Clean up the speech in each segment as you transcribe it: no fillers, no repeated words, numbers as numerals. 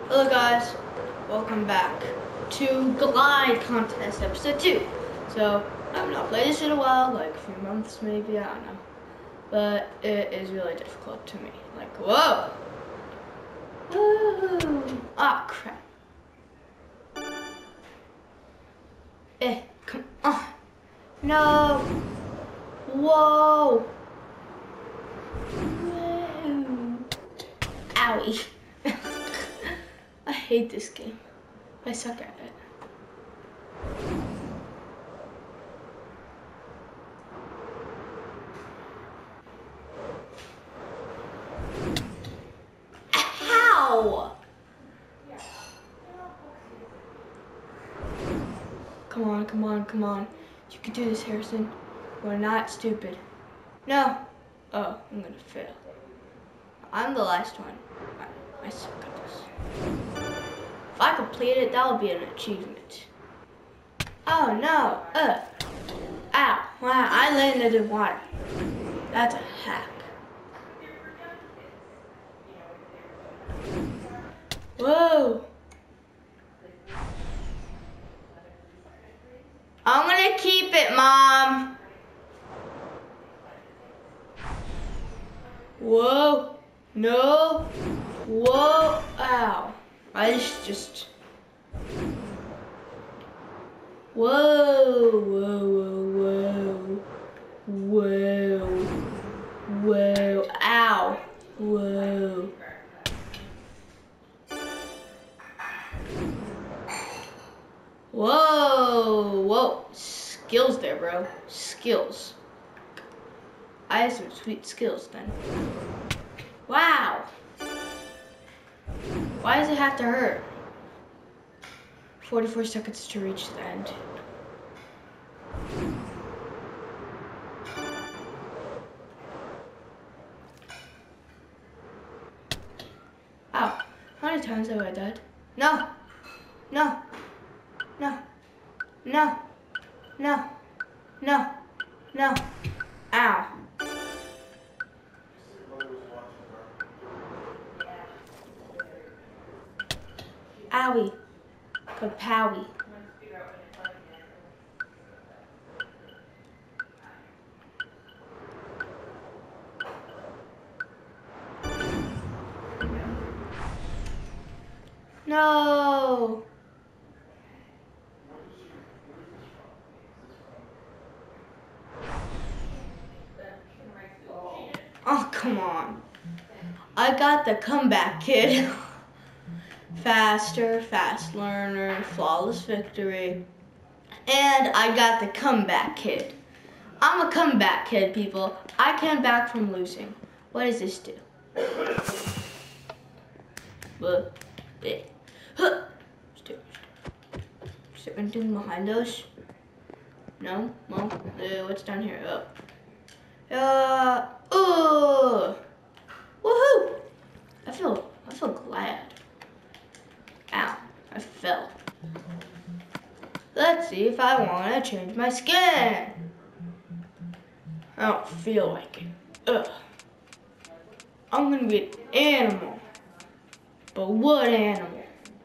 Hello guys, welcome back to Glide Contest episode 2. So, I've not played this in a while, like a few months maybe, I don't know. But it is really difficult to me. Like, whoa! Woo! Ah, crap. Come on. No! Whoa! Whoa! Owie. I hate this game. I suck at it. How? Come on, come on, come on. You can do this, Harrison. We're not stupid. No. Oh, I'm gonna fail. I'm the last one. I suck at this. If I complete it, that would be an achievement. Oh no. Ow. Wow, I landed in water. That's a hack. Whoa. I'm gonna keep it, Mom. Whoa. No. Whoa. Ow. I just. Whoa. Whoa. Whoa. Whoa. Whoa. Ow. Whoa. Whoa. Whoa. Skills there, bro. Skills. I have some sweet skills then. Wow. Why does it have to hurt? 44 seconds to reach the end. Ow. How many times have I died? No. No. No. No. No. No. No. Ow. Owie. Kapowie. No. Oh, come on. I got the comeback kid. Faster, fast learner, flawless victory. And I got the comeback kid. I'm a comeback kid, people. I came back from losing. What does this do? Is there anything behind those? No? Well, what's down here? Woohoo! I feel glad. Ow, I fell. Let's see if I want to change my skin. I don't feel like it. Ugh. I'm gonna be an animal. But what animal?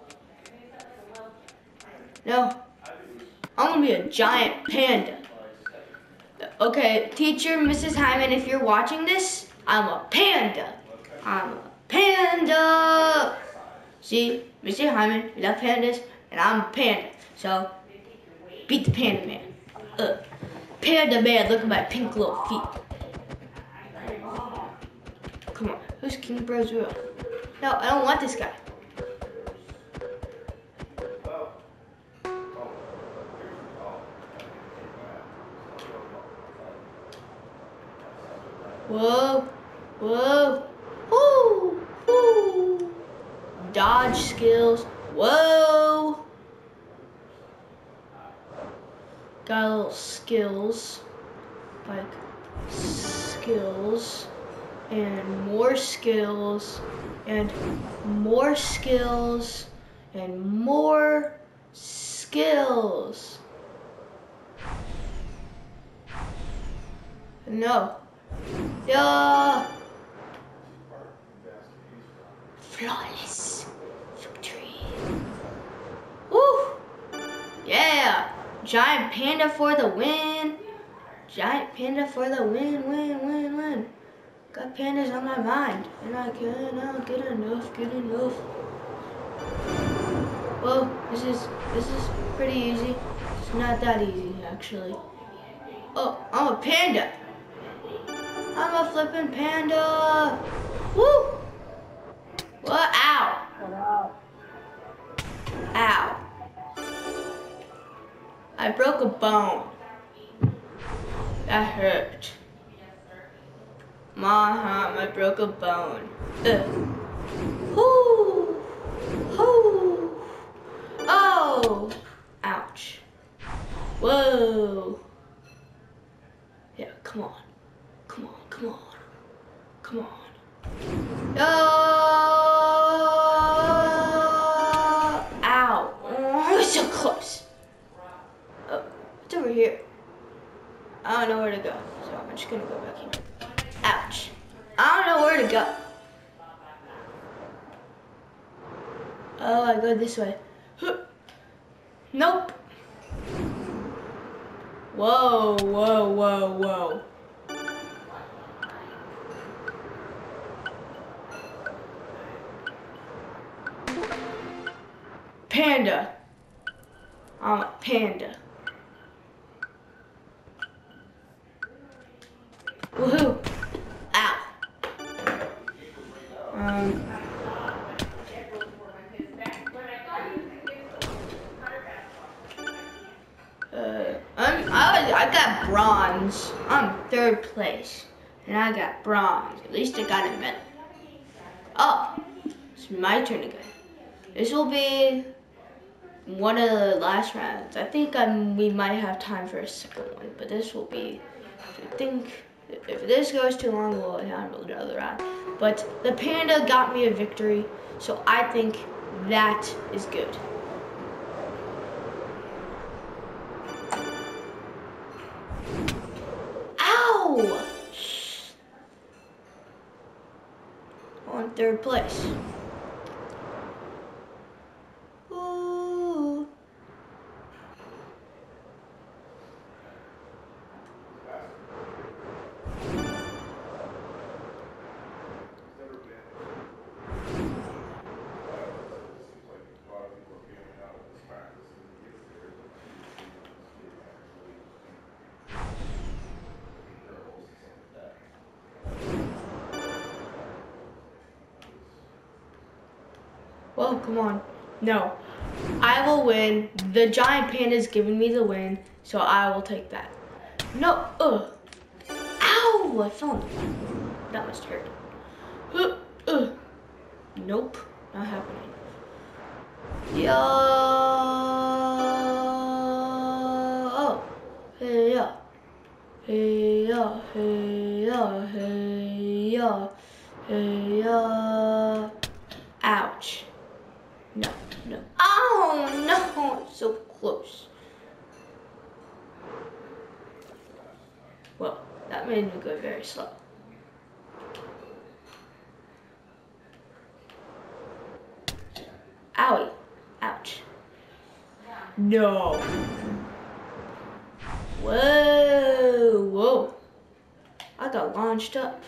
No. I'm gonna be a giant panda. Okay, teacher, Mrs. Hyman, if you're watching this, I'm a panda. I'm a panda. See, Mr. Hyman, we love pandas, and I'm a panda. So, beat the panda man. Panda man, look at my pink little feet. Come on, who's King Brozero? No, I don't want this guy. Whoa, whoa, whoo, whoo. Dodge skills, whoa. Got a little skills, like skills, and more skills, and more skills, and more skills. No. Yeah. Flawless victory. Giant panda for the win. Giant panda for the win, win, win, win. Got pandas on my mind, and I cannot get enough, Well, this is pretty easy. It's not that easy, actually. Oh, I'm a panda. I'm a flippin' panda. Woo! What? Ow. Ow. I broke a bone. That hurt. Mom, I broke a bone. Whoo! Whoo! Oh! Ouch. Whoa! Yeah, come on. Come on, come on. Come on. Ow. Oh, so close. Oh, it's over here. I don't know where to go, so I'm just gonna go back here. Ouch. I don't know where to go. Oh, I go this way. Nope. Whoa, whoa, whoa, whoa. Panda. I'm a panda. Woohoo. Ow. I got bronze. I'm 3rd place, and I got bronze. At least I got a medal. Oh, it's my turn again. This will be one of the last rounds. I think we might have time for a second one, but this will be, I think, if this goes too long, we'll have another round. But the panda got me a victory, so I think that is good. Ow! On 3rd place. Ooh. Well, come on. No. I will win. The giant panda's giving me the win, so I will take that. No. Ow! I fell in the water. That must hurt. Nope. Not happening. Yeah. Oh. Hey, yeah. Hey, yeah. Hey, yeah. Hey, yeah. Hey, yeah. Ouch. No, no. Oh, no, it's so close. Well, that made me go very slow. Owie. Ouch. No. Whoa, whoa. I got launched up.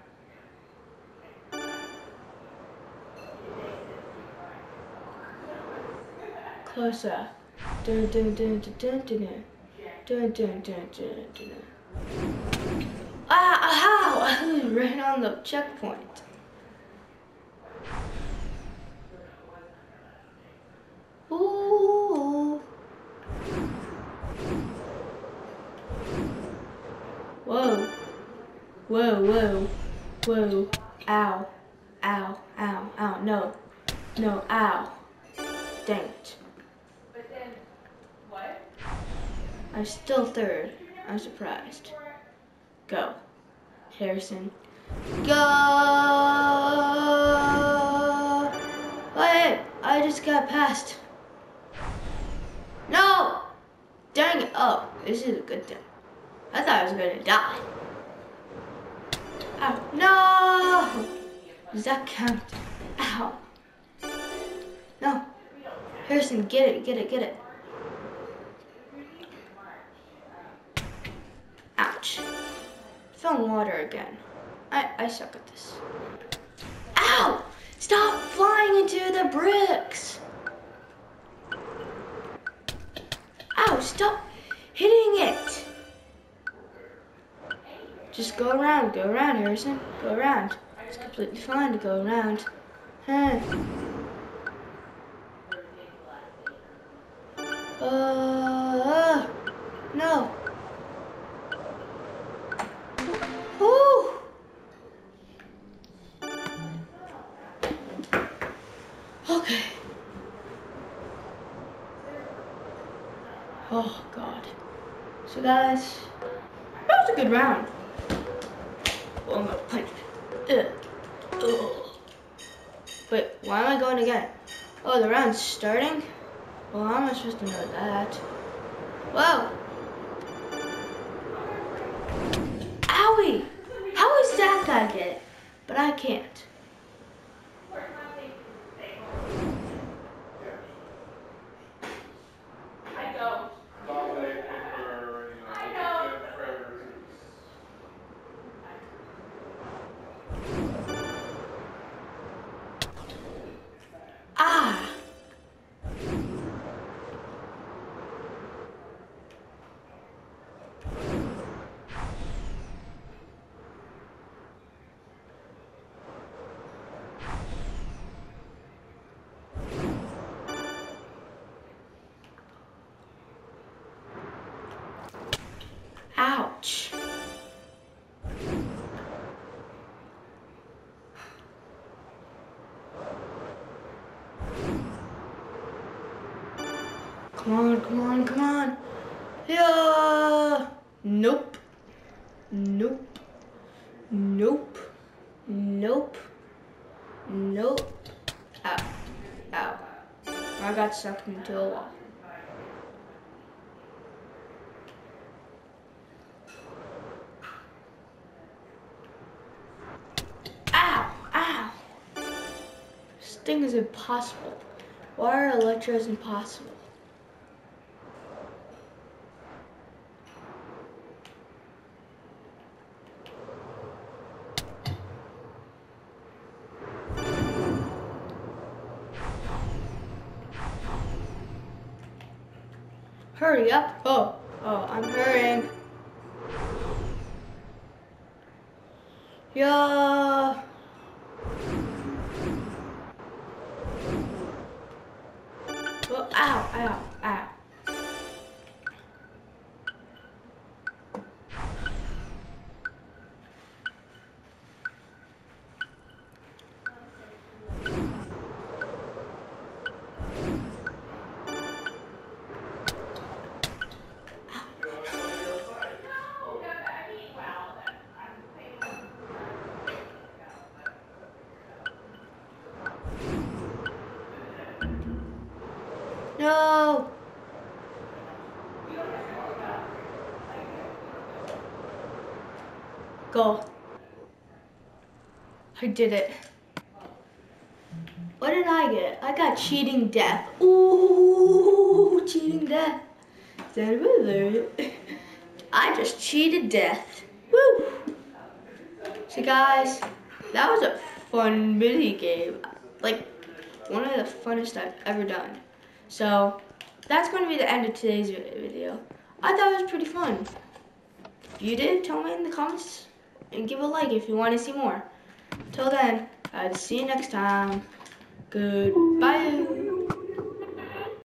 Closer. Dun dun dun dun dun dun dun dun dun dun dun. How? I was right on the checkpoint. Ooh. Whoa. Whoa, whoa, whoa. Ow. Ow, ow, ow. No. No, ow. Dang it. I'm still 3rd. I'm surprised. Go. Harrison. Go! Wait, I just got past. No! Dang it. Oh, this is a good thing. I thought I was gonna die. Ow. No! Does that count? Ow. No. Harrison, get it, get it, get it. in water again. I suck at this. Ow! Stop flying into the bricks! Ow, stop hitting it! Just go around, Harrison. Go around. It's completely fine to go around. Huh. No. Whew. Okay. Oh, God. So, guys, that was a good round. Oh, I'm gonna punch it. Wait, why am I going again? Oh, the round's starting? Well, how am I supposed to know that? Whoa! Owie! How is that guy get it? But I can't. Ah! Ouch. Come on, come on, come on. Yeah. Nope. Nope. Nope. Nope. Nope. Ow. Ow. I got sucked into a wall. Ow. Ow. This thing is impossible. Water Electro is impossible. Hurry up. Oh, I'm hurrying. Yeah. Oh, ow, ow, ow. No. Go. I did it. What did I get? I got cheating death. Ooh, cheating death. I just cheated death. Woo. So guys, that was a fun mini game. Like one of the funnest I've ever done. So that's going to be the end of today's video. I thought it was pretty fun. If you did, tell me in the comments and give a like if you want to see more. Till then, I'll see you next time. Goodbye.